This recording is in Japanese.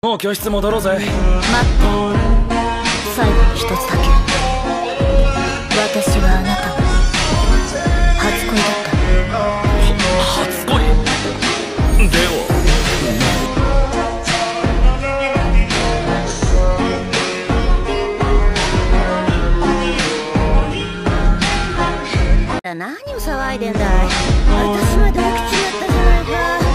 もう教室戻ろうぜ。 待って、最後に一つだけ。私はあなたの初恋だった。 初恋では何を騒いでんだい。私まで飽きちまったじゃないか。